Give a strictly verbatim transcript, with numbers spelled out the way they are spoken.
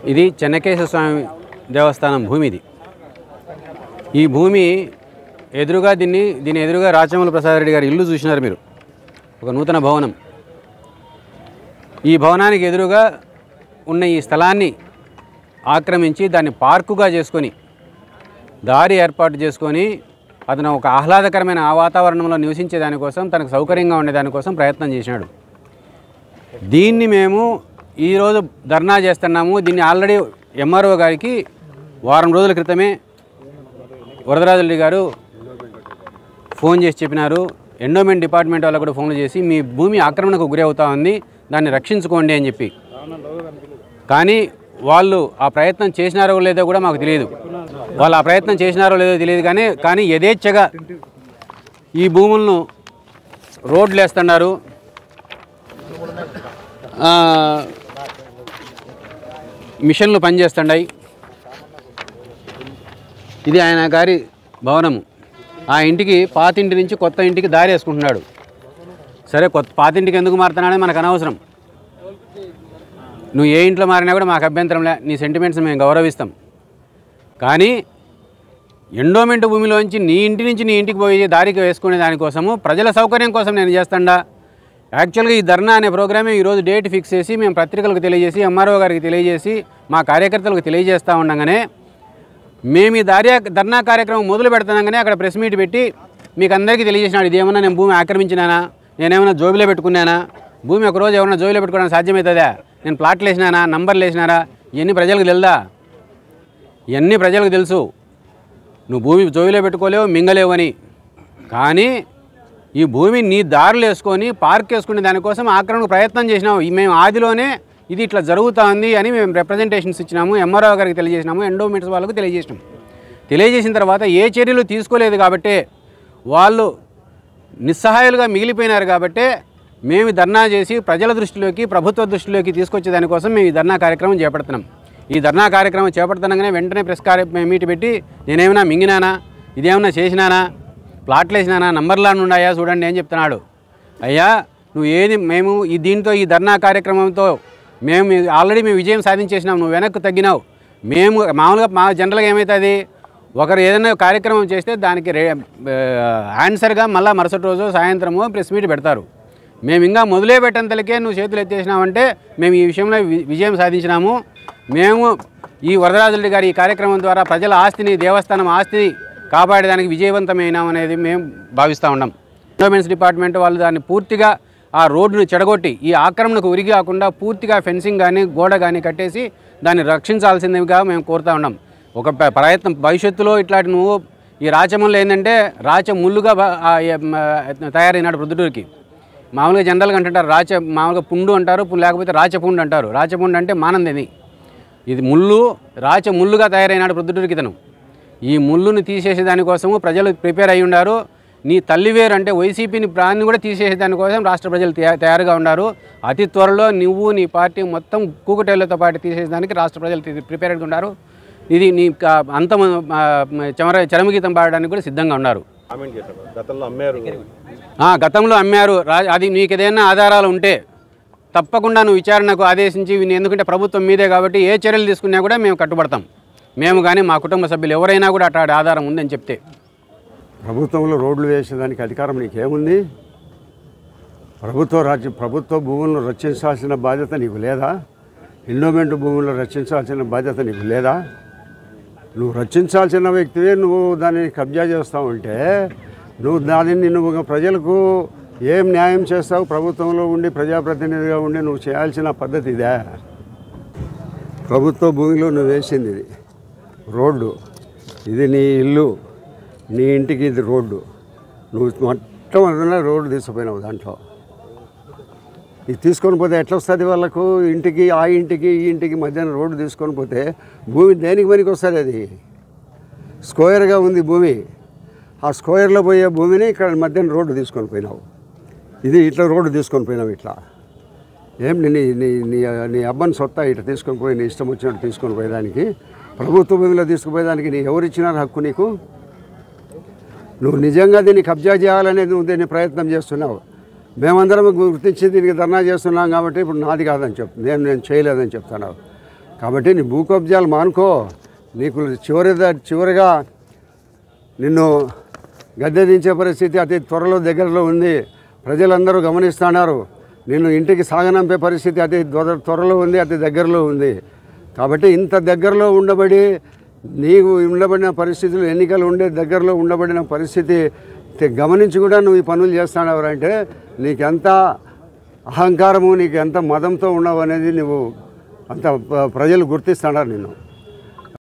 ఇది చెన్నకేశ్వర స్వామి దేవస్థానం భూమి. ఇది ఈ భూమి ఎదురుగా దీన్ని దీని ఎదురుగా రాచమల్లి ప్రసాద్ రెడ్డి గారి ఇల్లు చూసినారు మీరు, ఒక నూతన భవనం. ఈ భవనానికి ఎదురుగా ఉన్న ఈ స్థలాన్ని ఆక్రమించి దాన్ని పార్కుగా చేసుకొని దారి ఏర్పాటు చేసుకొని అతను ఒక ఆహ్లాదకరమైన ఆ వాతావరణంలో నివసించే దానికోసం, తనకు సౌకర్యంగా ఉండే దానికోసం ప్రయత్నం చేసినాడు. దీన్ని మేము ఈరోజు ధర్నా చేస్తున్నాము. దీన్ని ఆల్రెడీ ఎంఆర్ఓ గారికి వారం రోజుల క్రితమే వరదరాజరెడ్డి గారు ఫోన్ చేసి చెప్పినారు. ఎండోమెంట్ డిపార్ట్మెంట్ వాళ్ళకు కూడా ఫోన్లు చేసి మీ భూమి ఆక్రమణకు గురి అవుతా ఉంది, దాన్ని రక్షించుకోండి అని చెప్పి. కానీ వాళ్ళు ఆ ప్రయత్నం చేసినారో లేదో కూడా మాకు తెలియదు. వాళ్ళు ఆ ప్రయత్నం చేసినారో లేదో తెలియదు కానీ కానీ యథేచ్ఛగా ఈ భూములను రోడ్లు వేస్తున్నారు. మిషన్లు పనిచేస్తున్నాయి. ఇది ఆయన గారి భవనము. ఆ ఇంటికి పాతింటి నుంచి కొత్త ఇంటికి దారి వేసుకుంటున్నాడు. సరే, కొత్త పాతింటికి ఎందుకు మారుతున్నాడని మనకు అనవసరం. నువ్వు ఏ ఇంట్లో మారినా కూడా మాకు అభ్యంతరంలే, నీ సెంటిమెంట్స్ మేము గౌరవిస్తాం. కానీ ఎండోమెంట్ భూమిలోంచి నీ ఇంటి నుంచి నీ ఇంటికి పోయి దారికి వేసుకునే దానికోసము ప్రజల సౌకర్యం కోసం నేను చేస్తాడా. యాక్చువల్గా ఈ ధర్నా అనే ప్రోగ్రామే ఈరోజు డేట్ ఫిక్స్ చేసి మేము పత్రికలకు తెలియజేసి ఎంఆర్ఓ గారికి తెలియజేసి మా కార్యకర్తలకు తెలియజేస్తూ ఉండగానే మేము ఈ దారి ధర్నా కార్యక్రమం మొదలు పెడుతున్నాగానే అక్కడ ప్రెస్ మీట్ పెట్టి మీకు అందరికీ తెలియజేసినాడు. ఇదేమన్నా నేను భూమి ఆక్రమించినానా, నేనేమన్నా జోబిలో పెట్టుకున్నానా, భూమి ఒకరోజు ఏమన్నా జోబిలో పెట్టుకోవడానికి సాధ్యమవుతుందా, నేను ప్లాట్లు వేసినానా, నంబర్లు వేసినారా, ఇవన్నీ ప్రజలకు తెలుదా? ఇవన్నీ ప్రజలకు తెలుసు. నువ్వు భూమి జోబిలో పెట్టుకోలేవు, మింగలేవు అని. కానీ ఈ భూమి నీ దారులు వేసుకొని పార్క్ వేసుకునే దానికోసం ఆక్రమణకు ప్రయత్నం చేసినావు. మేము ఆదిలోనే ఇది ఇట్లా జరుగుతుంది అని మేము రిప్రజెంటేషన్స్ ఇచ్చినాము, ఎంఆర్ఓ గారికి తెలియజేసినాము, ఎండోమెంట్స్ వాళ్ళకు తెలియజేసినాము. తెలియజేసిన తర్వాత ఏ చర్యలు తీసుకోలేదు కాబట్టి వాళ్ళు నిస్సహాయాలుగా మిగిలిపోయినారు. కాబట్టి మేము ధర్నా చేసి ప్రజల దృష్టిలోకి ప్రభుత్వ దృష్టిలోకి తీసుకొచ్చే దానికోసం మేము ఈ ధర్నా కార్యక్రమం చేపడుతున్నాం. ఈ ధర్నా కార్యక్రమం చేపడుతున్నాగానే వెంటనే ప్రెస్ కార్య మీట్ పెట్టి నేనేమైనా మింగినానా, ఇదేమన్నా చేసినానా, ప్లాట్లు వేసినానా, నంబర్లను ఉన్నాయా చూడండి అని చెప్తున్నాడు. అయ్యా నువ్వు ఏది మేము ఈ దీంతో ఈ ధర్నా కార్యక్రమంతో మేము ఆల్రెడీ మేము విజయం సాధించేసినాం, నువ్వు వెనక్కు తగ్గినావు. మేము మామూలుగా మా జనరల్గా ఏమవుతుంది, ఒకరు ఏదైనా కార్యక్రమం చేస్తే దానికి రే ఆన్సర్గా మళ్ళీ మరుసటి రోజు సాయంత్రము ప్రెస్ మీట్ పెడతారు. మేము ఇంకా మొదలే పెట్టంతలకే నువ్వు చేతులు ఎత్తేసినావంటే మేము ఈ విషయంలో విజయం సాధించినాము. మేము ఈ వరదరాజరెడ్డి గారి ఈ కార్యక్రమం ద్వారా ప్రజల ఆస్తిని, దేవస్థానం ఆస్తిని కాపాడేదానికి విజయవంతమైనాం అనేది మేము భావిస్తూ ఉన్నాం. ఎండోమెంట్స్ డిపార్ట్మెంట్ వాళ్ళు దాన్ని పూర్తిగా ఆ రోడ్డును చెడగొట్టి ఈ ఆక్రమణకు ఉరిగి కాకుండా పూర్తిగా ఫెన్సింగ్ కానీ గోడ కానీ కట్టేసి దాన్ని రక్షించాల్సిందిగా మేము కోరుతూ ఉన్నాం. ఒక ప్రయత్నం భవిష్యత్తులో ఇట్లాంటి నువ్వు ఈ రాచమల్లు ఏంటంటే రాచ ముళ్ళుగా తయారైనాడు ప్రొద్దుటూరుకి. మామూలుగా జనరల్గా అంటుంటారు రాచ మామూలుగా పుండు అంటారు, లేకపోతే రాచపుండు అంటారు. రాచపుండు అంటే మానందేది, ఇది ముళ్ళు రాచ ముళ్ళుగా తయారైనాడు ప్రొద్దుటూరుకి ఇతను. ఈ ముళ్ళును తీసేసే దానికోసము ప్రజలు ప్రిపేర్ అయ్యి ఉన్నారు. నీ తల్లివేరు అంటే వైసీపీని ప్రాణాన్ని కూడా తీసేసే దానికోసం రాష్ట్ర ప్రజలు తయారుగా ఉన్నారు. అతి త్వరలో నువ్వు నీ పార్టీ మొత్తం కూకటేళ్లతో పాటు తీసేసేదానికి రాష్ట్ర ప్రజలు ప్రిపేర్డ్గా ఉన్నారు. ఇది నీ అంతం చమర చరమగీతం పాడడానికి కూడా సిద్ధంగా ఉన్నారు. గతంలో అమ్మారు. అది నీకు ఏదైనా ఆధారాలు ఉంటే తప్పకుండా నువ్వు విచారణకు ఆదేశించి, ఎందుకంటే ప్రభుత్వం మీదే కాబట్టి ఏ చర్యలు తీసుకున్నా కూడా మేము కట్టుబడతాం. మేము కానీ మా కుటుంబ సభ్యులు ఎవరైనా కూడా అట్లాంటి ఆధారం ఉందని చెప్తే. ప్రభుత్వంలో రోడ్లు వేసేదానికి అధికారం నీకేముంది? ప్రభుత్వ రాజ్యం ప్రభుత్వ భూములను రక్షించాల్సిన బాధ్యత నీకు లేదా? ఎండోమెంట్ భూములను రక్షించాల్సిన బాధ్యత నీకు లేదా? నువ్వు రక్షించాల్సిన వ్యక్తివే నువ్వు దాన్ని కబ్జా చేస్తావు అంటే నువ్వు దానిని నువ్వు ప్రజలకు ఏం న్యాయం చేస్తావు? ప్రభుత్వంలో ఉండి ప్రజాప్రతినిధిగా ఉండి నువ్వు చేయాల్సిన పద్ధతి ఇదే. ప్రభుత్వ భూమిలో నువ్వు వేసింది ఇది రోడ్డు, ఇది నీ ఇల్లు, నీ ఇంటికి ఇది రోడ్డు. నువ్వు మొట్టమొదటిగా రోడ్డు తీసుకుపోయినావు. దాంట్లో ఇది తీసుకొని పోతే ఎట్లా వస్తుంది వాళ్ళకు? ఇంటికి ఆ ఇంటికి ఈ ఇంటికి మధ్యాహ్నం రోడ్డు తీసుకొని పోతే భూమి దేనికి పనికి వస్తుంది? అది స్క్వేర్గా ఉంది భూమి. ఆ స్క్వేర్లో పోయే భూమిని ఇక్కడ మధ్యాహ్నం రోడ్డు తీసుకొని పోయినావు. ఇది ఇట్లా రోడ్డు తీసుకొని పోయినావు. ఇట్లా ఏం నీ నీ నీ నీ అబ్బాయిని సొత్తా ఇట్లా తీసుకొని పోయి నీ ఇష్టం వచ్చినట్టు తీసుకొని పోయేదానికి, ప్రభుత్వ భూమిలో తీసుకుపోయేదానికి నీ ఎవరు ఇచ్చినారు హక్కు నీకు? నువ్వు నిజంగా దీన్ని కబ్జా చేయాలనేది నువ్వు దీన్ని ప్రయత్నం చేస్తున్నావు. మేమందరం గుర్తించి దీనికి ధర్నా చేస్తున్నాం కాబట్టి ఇప్పుడు నాది కాదని చెప్తుంది, నేను నేను చేయలేదని చెప్తున్నావు. కాబట్టి నీ భూ కబ్జాలు మానుకో. నీకు చివరి చివరిగా నిన్ను గద్దె దించే పరిస్థితి అతి త్వరలో దగ్గరలో ఉంది. ప్రజలందరూ గమనిస్తున్నారు. నిన్ను ఇంటికి సాగనంపే పరిస్థితి అతి త్వరలో ఉంది, అతి దగ్గరలో ఉంది. కాబట్టి ఇంత దగ్గరలో ఉండబడి నీకు ఉండబడిన పరిస్థితులు, ఎన్నికలు ఉండే దగ్గరలో ఉండబడిన పరిస్థితి గమనించి కూడా నువ్వు ఈ పనులు చేస్తున్నావు అంటే నీకెంత అహంకారము, నీకు ఎంత మదంతో ఉన్నావు అనేది నువ్వు అంత ప్రజలు గుర్తిస్తున్నారు నిన్ను.